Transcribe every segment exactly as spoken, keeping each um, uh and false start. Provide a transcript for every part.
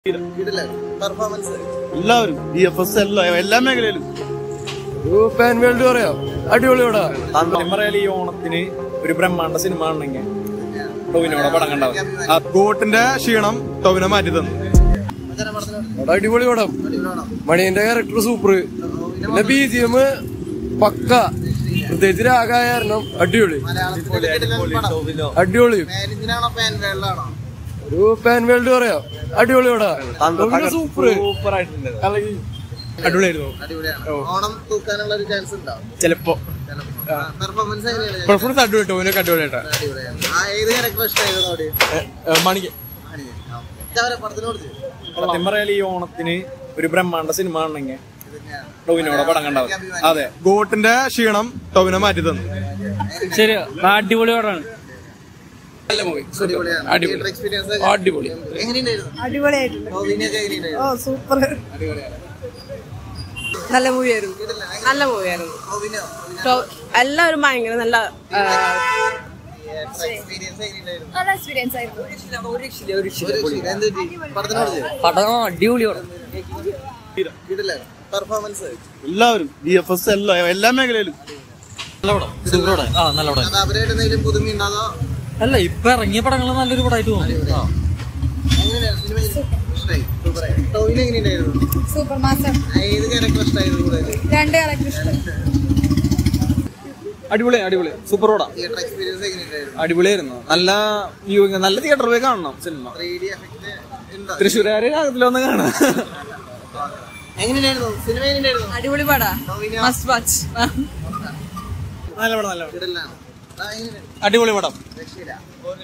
എല്ലാവരും D F S എല്ലാ മേഖലയിലും അടിപൊളിയോടാ ഈ ഓണത്തിന് ഒരു ബ്രഹ്മാണ്ഡ സിനിമ ആണെങ്കിൽ ടോവിനോടെ പടം കണ്ടാവും. ഗോട്ടിന്റെ ക്ഷീണം ടോവിനെ മാറ്റി തന്നു. അടിപൊളി പടം. മണിയന്റെ ക്യാരക്ടർ സൂപ്പർ. പിന്നെ ബി ജി എം പക്ക. പ്രത്യേകിച്ച് രാഗായ കാരണം അടിപൊളി അടിപൊളി ഒരു പാൻ വേൾഡ് പറയാം. അടിപൊളിയോടാ സൂപ്പർ സൂപ്പർ ആയിട്ടുണ്ട്. അടിപൊളിയായിരുന്നു. ഓണം തൂക്കാനുള്ള ഒരു ചാൻസ് ഉണ്ടോ? ചിലപ്പോ പെർഫോമൻസ് പെർഫോമൻസ് അടിപൊളി ടോവിനൊക്കെ അടിപൊളിയായിട്ടാ. ഏത് ക്യാരക്ടർ ഇഷ്ടമായിരുന്നു? മണിക്ക് സത്യം പറയാൻ ഈ ഓണത്തിന് ഒരു ബ്രഹ്മാണ്ഡ സിനിമ ആണെങ്കിൽ ടോവിനോടെ പടം കണ്ടാവും. അതെ, ഗോട്ടിന്റെ ക്ഷീണം ടോവിനെ മാറ്റി തന്നു. ശരിയാ, അടിപൊളി പടമാണ്. അടിപൊളി ഓ സൂപ്പർ, നല്ല മൂവിയായിരുന്നു. നല്ല മൂവിയായിരുന്നു. എല്ലാവരും ഭയങ്കര നല്ല നല്ല എക്സ്പീരിയൻസ് ആയിരുന്നു. പടം അടിപൊളിയാണ്. പെർഫോമൻസ് എല്ലാവരും ഡി എഫ് എസ് എല്ലാ മേഖലയിലും നല്ല പടം, സൂപ്പർ പടം. ആ നല്ല പടം. അവരായിട്ട് എന്തെങ്കിലും പുതുമയുണ്ടാതോ? അല്ല, ഇപ്പൊ ഇറങ്ങിയ പടങ്ങൾ നല്ലൊരു പടമായിട്ട് തോന്നുന്നു. Super master. ഏത് ക്യാരക്ടർ ഇഷ്ടമായിരുന്നു? രണ്ട് ക്യാരക്ടർ ഇഷ്ടം. അടിപൊളി അടിപൊളി സൂപ്പർ പടം. തിയേറ്റർ എക്സ്പീരിയൻസ് എങ്ങനെയുണ്ടായിരുന്നു? അടിപൊളിയായിരുന്നു. നല്ല വ്യൂയിങ്, നല്ല തിയേറ്ററിൽ പോയി കാണണം സിനിമ. ത്രീ ഡി എഫക്ട് ഉണ്ടോ? തൃശ്ശൂരുകാര് അതിലൊന്ന് കാണാം. എങ്ങനെയായിരുന്നു സിനിമ? എങ്ങനെയായിരുന്നു? അടിപൊളി പടാ, മസ്റ്റ് വാച്ച്. നല്ല പടം നല്ല പടം കിടലാണ്. ആ, എങ്ങനെയായിരുന്നു? അടിപൊളി പടം. രക്ഷയില്ല.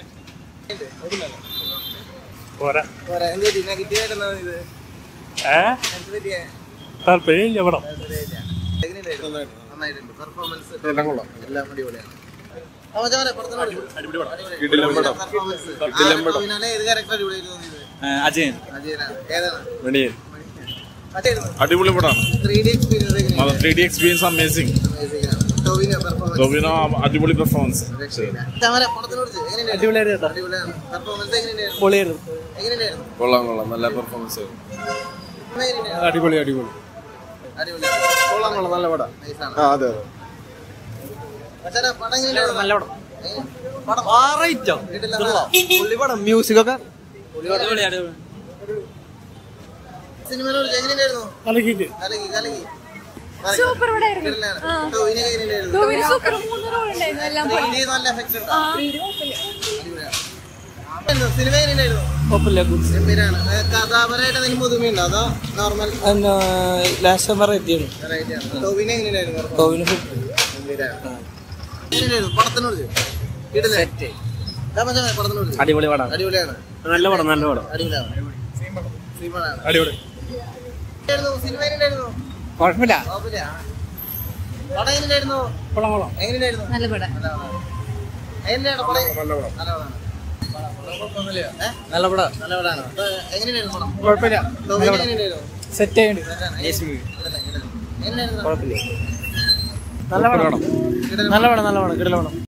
പോരാ. എന്ത് പറ്റി? നെഗറ്റീവ് ആയിട്ടാണോ ഇത്? എന്ത് പറ്റിയെ? താല്പര്യം പടം എങ്ങനെയുണ്ടായിരുന്നു? നന്നായിട്ടുണ്ട്. പെർഫോമൻസ് എല്ലാം കൊള്ളാം. എല്ലാം അടിപൊളിയാണ്. ആ, മച്ചാ പറയാ, പടത്തിന് അടിപൊളി. പെർഫോമൻസ്. ടോവിനോയിലെ ഏത് ക്യാരക്ടർ അടിപൊളിയായിട്ട് തോന്നിയത്? അജയൻ അജയനാണ്. ഏതാണ്? മണിയൻ മറ്റേതായിരുന്നു? അടിപൊളി പടമാണ്. ത്രീ ഡി എക്സ്പീരിയൻസ് എങ്ങനെയാണ്? Three D experience amazing. Tovino performance. Tovino അടിപൊളി പെർഫോമൻസ്. രക്ഷയില്ല. മച്ചാ പറയാ, പടത്തിന് എങ്ങനെയുണ്ടായിരുന്നു? അടിപൊളിയായിരുന്നു. അടിപൊളിയാണ്. പെർഫോമൻസ് എങ്ങനെയുണ്ടായിരുന്നു? പൊളിയായിരുന്നു. എങ്ങനെയുണ്ടായിരുന്നു? കൊള്ളാം കൊള്ളാം, നല്ല പെർഫോമൻസ്. എങ്ങനെയുണ്ടായിരുന്നു? അടിപൊളി അടിപൊളി അടിപൊളിയാണ്. കൊള്ളാം കൊള്ളാം, നല്ല പടം. നൈസാണ്. ആ അതെ അതെ. മച്ചാ പടം എങ്ങനെയുണ്ടായിരുന്നു? നല്ല പടം. പടം പടം മ്യൂസിക് ഒക്കെ സിനിമയിലോട് എങ്ങനെയുണ്ടായിരുന്നു? കലക്കി കലക്കി. സൂപ്പർ പടായിരുന്നു. കിടലാണ്. ടോവിനോ എങ്ങനെയുണ്ടായിരുന്നു? ടോവിനോ സൂപ്പർ. മൂന്ന് റോൾ ഉണ്ടായിരുന്നു. എല്ലാം ത്രീ ഡി നല്ല എഫക്ട് ഉണ്ട്. ആ ത്രീ ഡി കുഴപ്പമില്ല. അടിപൊളിയാണ്. സിനിമ എങ്ങനെയുണ്ടായിരുന്നു? ഗംഭീരാണ്. കഥാപരമായിട്ട് എന്തെങ്കിലും പുതുമയുണ്ടോ അതോ നോർമൽ ലാസ്റ്റ് വെറൈറ്റി ആണ്? ടോവിനോ എങ്ങനെയുണ്ടായിരുന്നു? ഗംഭീരാണ്. എങ്ങനെയുണ്ടായിരുന്നു? പടത്തിനോട് കിടലേ. പടത്തിനോട് അടിപൊളി പടം. അടിപൊളിയാണ്. നല്ല പടം നല്ല പടം. അടിപൊളിയാണ്. സീമണാണ്. അടിപൊളി. സിനിമ എങ്ങനെയുണ്ടായിരുന്നു? കുഴപ്പമില്ല. കുഴപ്പമില്ല. പടം എങ്ങനെയുണ്ടായിരുന്നു? എങ്ങനെയുണ്ടായിരുന്നു? നല്ല പടം. എങ്ങനെയാണ് പടം? നല്ല പടം. നല്ല പടമാണ്. നല്ല പടം. നല്ല പടമാണ്. അപ്പൊ എങ്ങനെയുണ്ടായിരുന്നു പടം? കുഴപ്പമില്ല. ടോവിനോ എങ്ങനെയുണ്ടായിരുന്നു? സെറ്റ് ആയിട്ട് എങ്ങനെയുണ്ടായിരുന്നു? കുഴപ്പമില്ല. നല്ല പടം. നല്ല പടം നല്ല പടം കിടല പടം.